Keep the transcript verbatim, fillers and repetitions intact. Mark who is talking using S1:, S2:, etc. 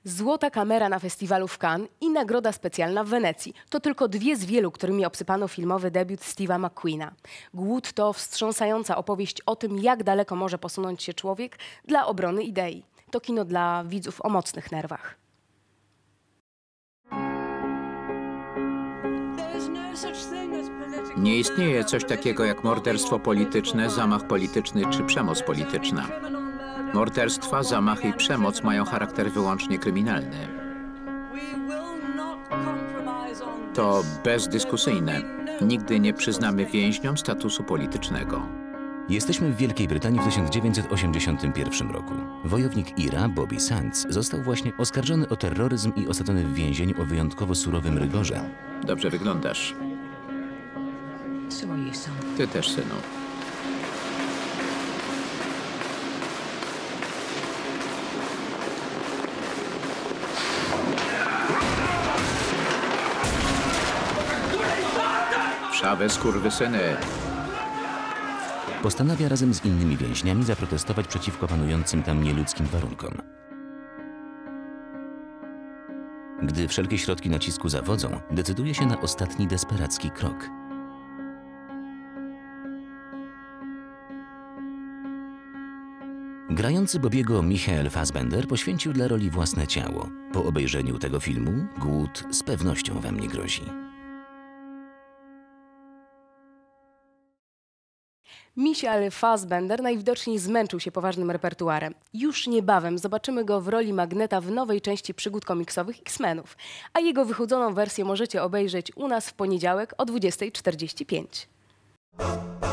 S1: Złota kamera na festiwalu w Cannes i nagroda specjalna w Wenecji. To tylko dwie z wielu, którymi obsypano filmowy debiut Steve'a McQueena. Głód to wstrząsająca opowieść o tym, jak daleko może posunąć się człowiek dla obrony idei. To kino dla widzów o mocnych nerwach.
S2: Nie istnieje coś takiego jak morderstwo polityczne, zamach polityczny czy przemoc polityczna. Morderstwa, zamachy i przemoc mają charakter wyłącznie kryminalny. To bezdyskusyjne. Nigdy nie przyznamy więźniom statusu politycznego.
S3: Jesteśmy w Wielkiej Brytanii w tysiąc dziewięćset osiemdziesiątym pierwszym roku. Wojownik I R A, Bobby Sands, został właśnie oskarżony o terroryzm i osadzony w więzieniu o wyjątkowo surowym rygorze.
S2: Dobrze wyglądasz. Ty też, synu. Szawę, skurwysyny.
S3: Postanawia razem z innymi więźniami zaprotestować przeciwko panującym tam nieludzkim warunkom. Gdy wszelkie środki nacisku zawodzą, decyduje się na ostatni desperacki krok. Grający Bobiego Michael Fassbender poświęcił dla roli własne ciało. Po obejrzeniu tego filmu głód z pewnością wam nie grozi.
S1: Michael Fassbender najwidoczniej zmęczył się poważnym repertuarem. Już niebawem zobaczymy go w roli Magneta w nowej części przygód komiksowych X-Menów, a jego wychudzoną wersję możecie obejrzeć u nas w poniedziałek o dwudziestej czterdzieści pięć.